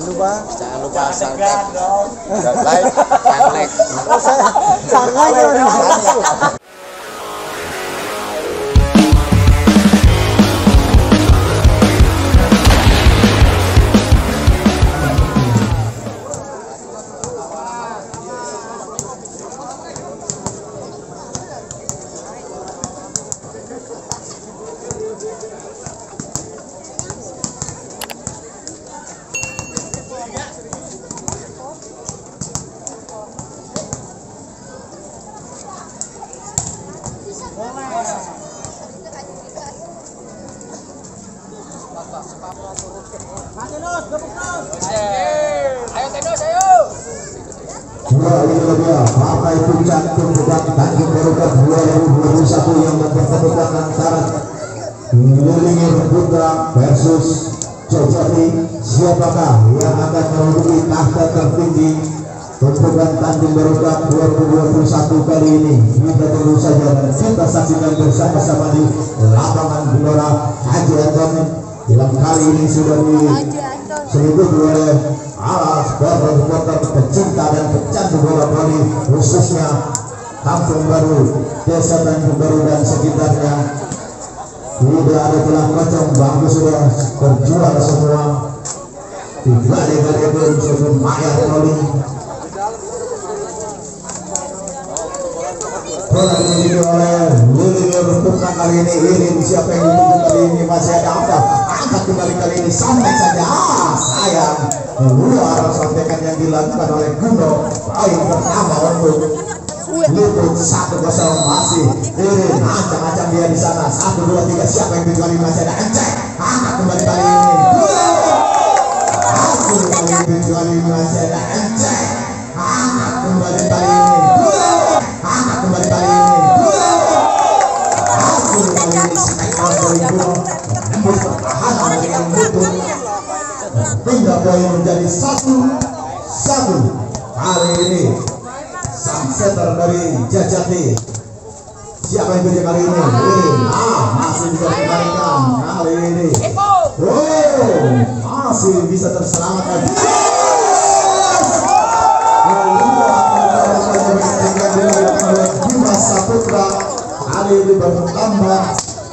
Jangan lupa subscribe, like, dan like. Ayo Tenos, ayo. Partai puncak pembukaan Tanjung Barokah 2021 yang mempertemukan antara Lilingir Putra versus Jojati. Siapakah yang akan menduduki tahta tertinggi pembukaan Tanjung Barokah 2021 kali ini? Kita tunggu saja dan kita saksikan bersama-sama di lapangan Gelora Haji Anton. Dalam kali ini sudah diselimuti oleh supporter pecinta dan pecandu bola voli, khususnya Kampung Baru, Desa Tanjung Baru dan sekitarnya. Tidak ada telah kocong, bangku sudah terjual semua. Tidak ada sebelum mayat voli. Bola dimiliki oleh Lilingir Putra kali ini. Siapa yang dituju kali ini? Masih ada apa? Angkat kembali kali ini, sampai saja. Sayang keluar sontekan yang dilakukan oleh Gundo. Poin pertama untuk Lutut 1-0 masih Irin. Ancang-ancang dia di sana. 1, 2, 3. Siapa yang dituju kali ini? Masih ada Encek. Angkat kembali kali ini. Hasil kali ini dituju kali ini masih ada Encek. Angkat kembali kali ini. Angkat kembali kali ini. Hasil kali ini spektakuler dari Gundo. Menembus pertahanan dengan Lutut. Hingga poin menjadi 1-1. Kali ini sang setter dari Jajati. Siapa yang tuju kali ini? Masih bisa dikembalikan kali ini. Masih bisa terselamatkan. Putra kali ini bertambah.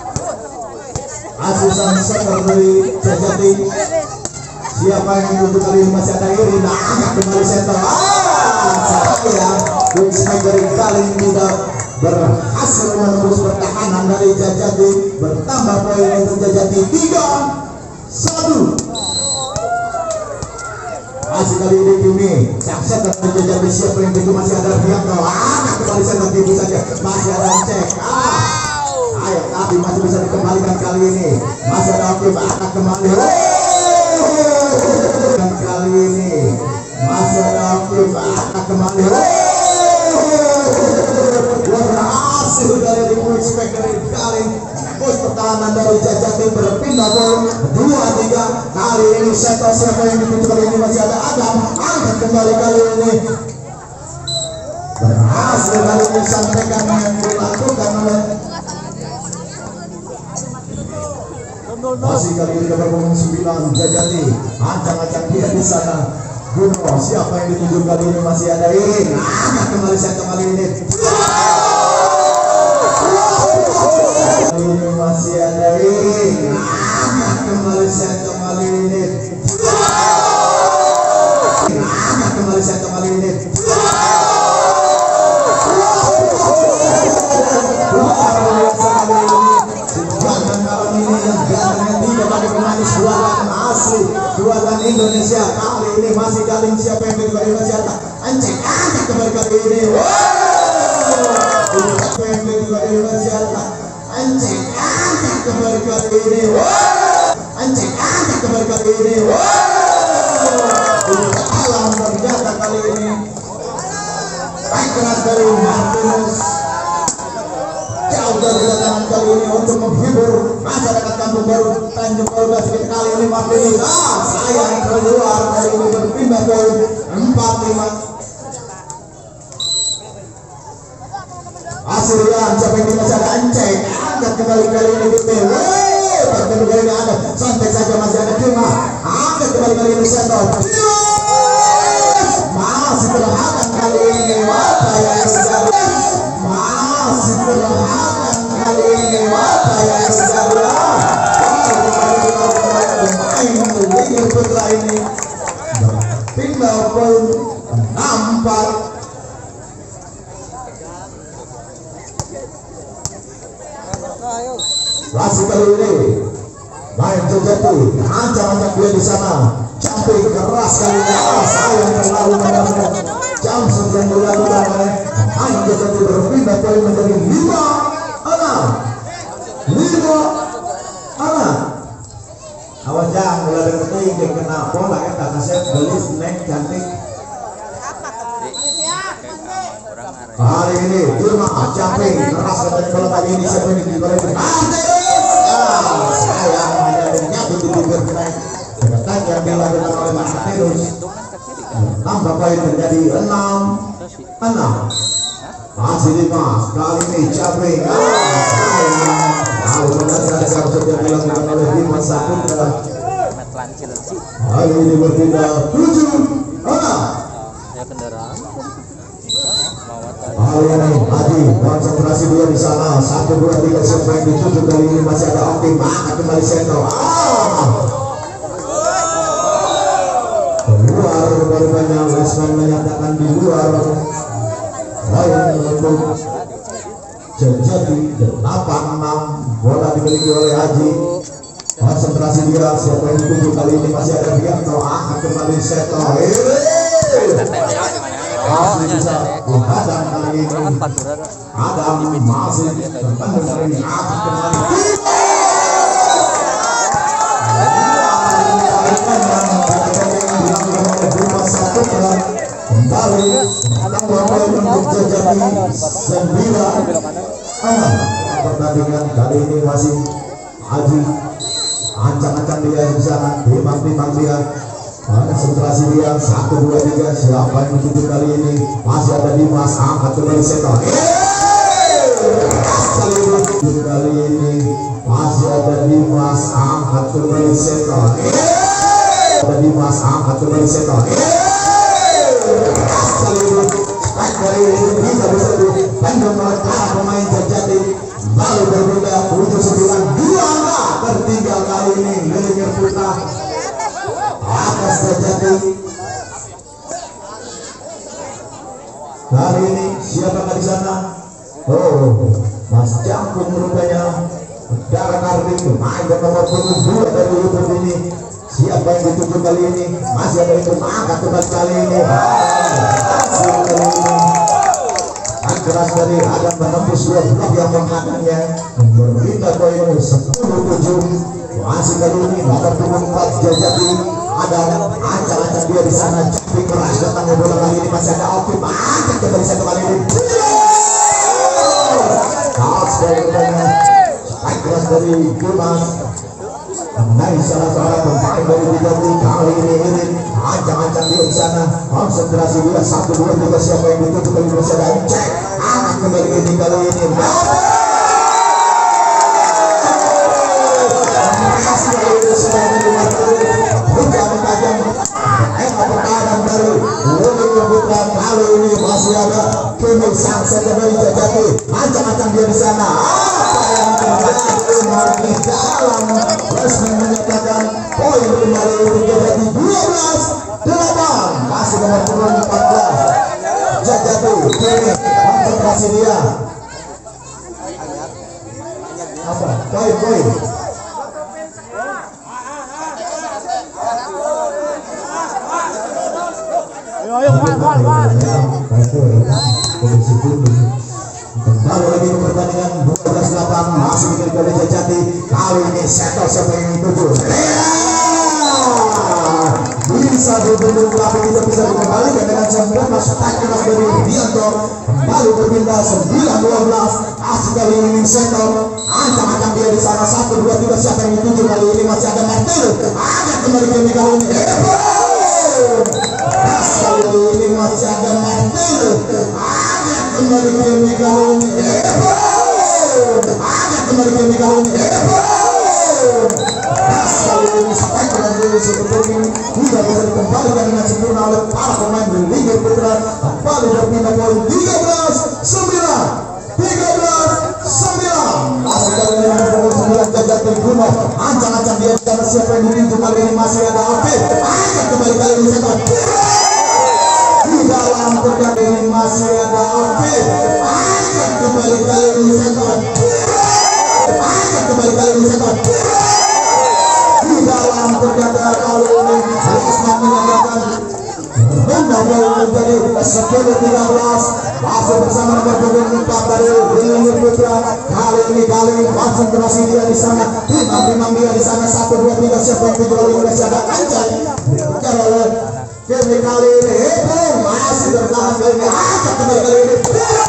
Asisten setter dari Jajati. Siapa yang dituju kali ini? Masih ada Irin. Angkat kembali setter. Sayang Wingsman dari kali ini tidak berhasil menembus pertahanan dari Jajati. Bertambah poin untuk Jajati 3-1. Masih kali ini Kimi sang setter dari Jajati. Siapa yang dituju? Masih ada Rianto. Angkat kembali setter tinggi saja. Masih ada Cek. Ayo tapi masih bisa dikembalikan kali ini. Masih ada Oke. Angkat kembali. Kali ini masih ada Oke. Angkat kembali. Berhasil dari Wingsman dari kali menembus pertahanan dari Jajati. Berpindah poin 2-3. Kali ini setter siapa yang dituju kali ini? Masih ada Adam. Angkat kembali kali ini. Berhasil kali ini sampaikan yang dilakukan oleh masih kali ini dapat poin 9 Jajati. Ancang-ancang dia di sana. Guno, siapa yang dituju kali ini? Masih ada Irin. Angkat kembali setter kali ini. Ini masih ada Irin. Angkat kembali setter kali ini. Angkat kembali setter kali ini. Buatan Indonesia kali ini masih galing. Siapa yang dituju kali ini? Masih ada Encek. Angkat kembali kali ini. Siapa yang dituju kali ini? Masih ada Encek. Angkat kembali kali ini. Encek. Angkat kembali kali ini. Alam ternyata kali ini baik keras dari Martinez. Jauh dari kedatangan kali ini untuk menghibur masyarakat Kampung Baru Tanjung Baru. Sedikit kali ini Martinez sayang keluar dari ini. Berpindah poin 4-5. Hasilnya siapa yang masih ada Encek. Angkat kembali kali ini gitu. Kembali kali ini ada santai saja. Masih ada Kima. Angkat kembali kali ini setter. pindah poin 6-4. Masih kali ini main Jojati, ancam-ancam dia di sana, camping keras kali ini. Sayang terlalu mendarat. Jam 9 dilakukan oleh main Jojati berpindah poin menjadi 5-6. Awas jangan mulai penting dia kena bola kita kasih beli snack cantik. Kali ini Dirma camping keras katanya kalau kali ini siapa yang digoreng sayang hanya menyatu di bibir snack. Seketat yang dilakukan oleh Mas Terus tambah poin menjadi 6-6. Masih Dimas kali ini camping sayang. Lalu menang kartu yang dilakukan oleh Dimas Saputra. Kali ini berpindah 7-6. Kali ini Adi konsentrasi dia di sana. 1, 2, 3 siapa yang dituju kali ini masih ada Optim. Maka kembali sentro. Keluar rupanya Lesman menyatakan di luar. Poin untuk Jojati 8-6. Bola dimiliki oleh Haji. Konsentrasi dia siapa yang dituju kali ini masih ada Bianto. Akan kembali seto. Masih bisa Adam kali ini. Adam masih bertanding kali ini. Akan kembali kembali tambah poin untuk Jojati 9-6. Pertandingan kali ini masih Haji ancang-ancang dia di sana, timbang-timbang dia, konsentrasi dia 1, 2, 3 siapa yang dituju kali ini masih ada Dimas. Angkat kembali setor. Kali ini masih ada Dimas. Angkat kembali setor. Ada Dimas. Angkat kembali setor. Dari ini bisa dipandang oleh para pemain Jojati. Lalu berbeda 7-9 2 angka tertinggal kali ini Lilinger Putra atas Jojati. Kali ini siapakah di sana? Oh, Mas Campung rupanya. Darah Karting main ke nomor 22 dari YouTube ini. Siapa yang dituju kali ini? Masih ada itu angkat kembali kali ini. Keras dari Adam menembus 2 blok yang menghadangnya. Berpindah poin 10-7. Masih kali ini nomor 24 Jojati. Adam ancang-ancang dia di sana. Camping keras datangnya bola kali ini masih ada Optim. Angkat kembali satu kali ini. Keras keras dari Dimas. Mengenai salah seorang pemain dari Jojati. Kali ini ancang-ancang dia di sana. Konsentrasi dia 1, 2, 3 siapa yang ditutup kali ini masih ada cek. Angkat kembali ini kali ini. Pertahanan dari Lilinger Putra kali ini masih ada Kimi Sangsen dari Jojati. Ancang-ancang dia di sana. Di dalam resmi menyatakan poin kembali untuk Jojati 12-8. Masih nomor 14 Jojati. Kini konsentrasi dia. Apa? Poin. Ayo, kembali lagi ke pertandingan 12-8 masih dimiliki oleh Jojati. Kali ini seto siapa yang dituju? Bisa berbentuk tapi tidak bisa dikembalikan dengan jambret masuk keras dari Bianto. Kembali berpindah 9-12. Asik kali ini seto. Ancang-ancang dia di sana 1, 2, 3 siapa yang dituju kali ini masih ada Martel. Angkat kembali ke kali ini. Kali ini masih ada Martel. Kembali ke kali ini. Angkat kembali ke kali ini. Kali ini sampai dengan dulu seperti ini tidak bisa dikembalikan dengan sempurna oleh para pemain Lilinger Putra. Kembali berpindah poin 13-9. Masih kali ini nomor 9 Jojati Guno. Ancang-ancang dia karena siapa yang dituju kali ini masih ada Alvin. Angkat kembali kali ini menjadi 10-13. Masih bersama nomor punggung 4 dari Lingir Putra. Kali ini konsentrasi dia di sana. Imam dia di sana. 1, 2, 3. Siapa yang tujuh kali masih ada Anjay. Kini kali ini masih bertahan kali ini. Angkat kembali kali ini.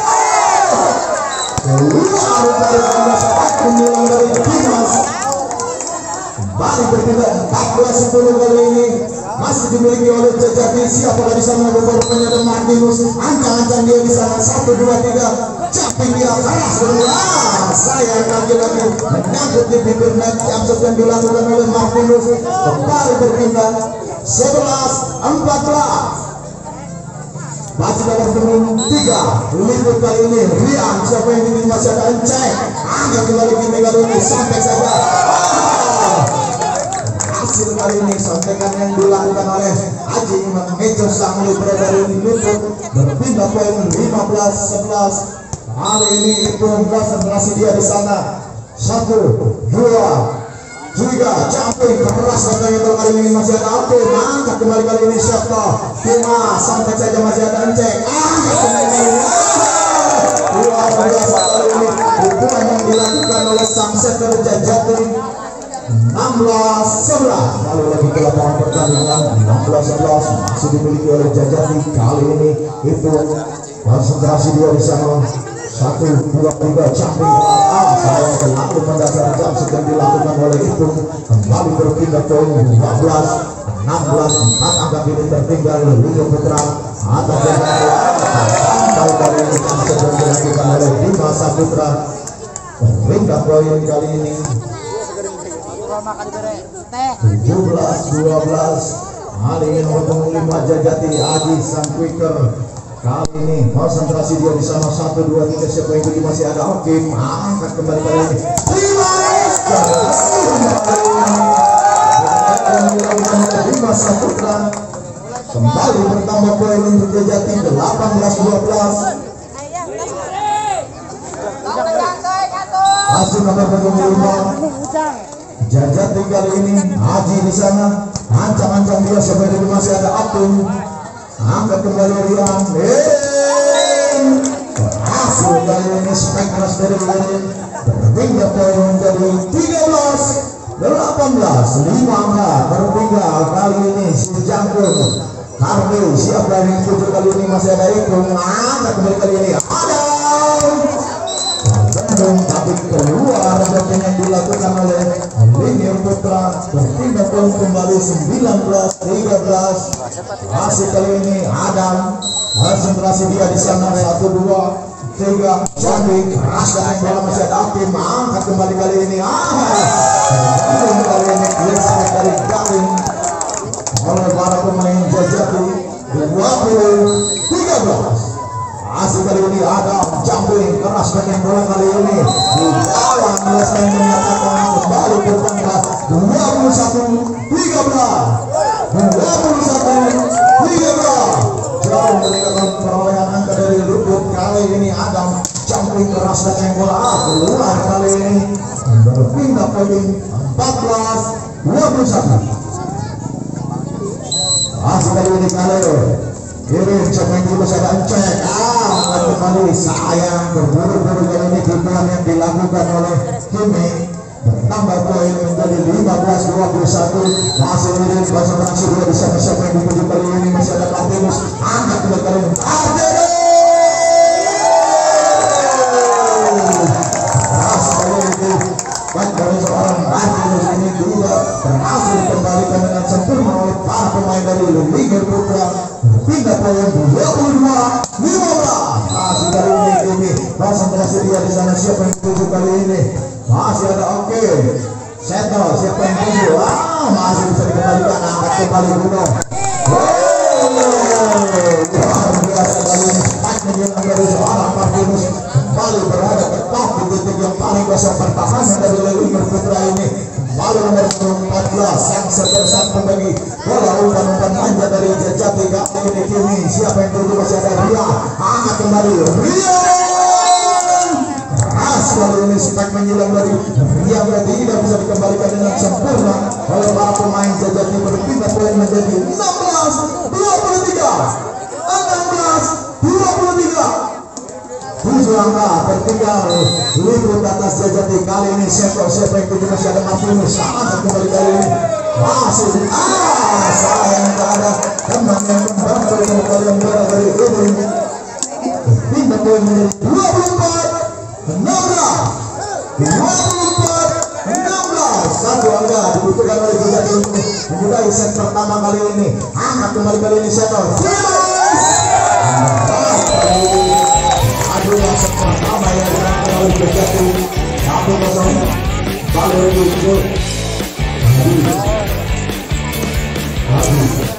Keluar dari penyilang dari Dimas. Kembali bertindak 14-10 kali ini. Masih dimiliki oleh Jajati. Siapakah di sana beberapanya ada Martinus. Ancang-ancang dia di sana. 1, 2, 3. Jumping dia keras berulang. Sayang lagi-lagi menyangkut di bibir net. Jump yang dilakukan oleh Martinus. Kembali bertindak 11-14. Masih nomor punggung 3. Liput kali ini Rian. Siapa yang ini masih ada Enceng. Angkat kembali kini kali ini. Sampai saja hasil kali ini. Sampaikan yang dilakukan oleh Aji mengejar sang Libra dari Liput. Berpindah poin 15-11. Kali ini itu konsentrasi dia di sana. 1, 2, 3. Jumping keras datangnya kali ini masih ada Alto. Angkat kembali kali ini Syafta. Dimas sampai saja masih ada Enceng. Angkat kembali ini. Luar biasa kali ini pukulan yang dilakukan oleh sang setter Jajati. 16-11. Lalu lagi ke lapangan pertandingan 16-11 masih dimiliki oleh Jajati. Kali ini itu konsentrasi dia di sana. 1, 2, 3. Jumping saya terlalu mendasar jam sedang dilakukan oleh itu. Kembali berpindah poin 15-16. 4 angka ini tertinggal Lingir Putra atas sampai kali ini sedang dilakukan oleh Dimas Saputra. Berpindah poin kali ini 17-12. Kali ini nomor punggung 5 Jajati Aji sang quicker. Kali ini konsentrasi dia di sana. 1, 2, 3. Siapa yang itu masih ada Hakim. Angkat kembali kali ini. Dimas Saputra kembali bertambah poin untuk Jajati 18-12. Hasil nomor punggung 5 Jajati kali ini Haji di sana. Ancang-ancang dia siapa yang itu masih ada Abdul. Angkat kembali Rian. Hasil kali ini spek keras dari Rian. Berpindah poin menjadi 13-18. 5 angka tertinggal kali ini si Jangkung. Kardi siapa yang tujuh kali ini masih ada Ikung. Angkat kembali kali ini Adam. Tapi keluar yang dilakukan oleh Lingir Putra. Berpindah poin kembali 19-13. Masih kali ini Adam. Konsentrasi dia di sana. 1, 2, 3. Jumping keras dan bola masih ada Hakim. Angkat kembali kali ini kali ini clear dari Gavin oleh para pemain Jajati. 20-13. Masih kali ini ada jumping keras dengan bola kali ini di bawah. Selesai menyatakan kembali bertambah 21-13. Jauh meninggalkan perolehan angka dari Luput. Kali ini Adam jumping keras dengan bola keluar kali ini. Berpindah poin 14-21. Masih kali ini Kaleo kirim cepat dulu saya cek. Kembali sayang berburu-buru kali ini pukulan yang dilakukan oleh Kimi. Bertambah poin menjadi 15-21. Masih miring konsentrasi dia bisa siapa yang dipuji kali ini masih ada Martinus. Angkat kembali kali ini dari seorang Martinus ini juga berhasil dikembalikan dengan sempurna oleh para pemain dari Lingir Putra. Pindah poin 22-15. Masih kali ini konsentrasi dia di sana. Siapa yang tujuh kali ini masih ada Oke Seto. Siapa yang tujuh masih bisa dikembalikan. Angkat kembali Bruno. Luar biasa kali ini menjelang dari seorang Martinus kembali berada tetap di titik yang paling kosong pertahanan dari Lingir Putra ini. Lalu nomor 14 sang setersang pembagi bola umpan manja dari Jajati. Kali ini Kimi. Siapa yang dulu masih ada Rian. Angkat kembali Rian. Keras kali ini spek menyilang dari Rian berarti tidak bisa dikembalikan dengan sempurna oleh para pemain Jajati. Berpindah poin menjadi 16-23. tinggal liput atas Jajati. Kali ini Seto yang itu masih ada Martinus. Sama kembali kali ini masih sayang tak ada teman yang kembali kembali yang berada dari ini. Pindah poin menjadi 24-16. 24-16. Satu angka dibutuhkan oleh Jajati untuk memulai set pertama kali ini. Angkat kembali kali ini Seto. Aduh yang set pertama yang dilakukan oleh Jajati. 1-0. Balik itu. Aduh.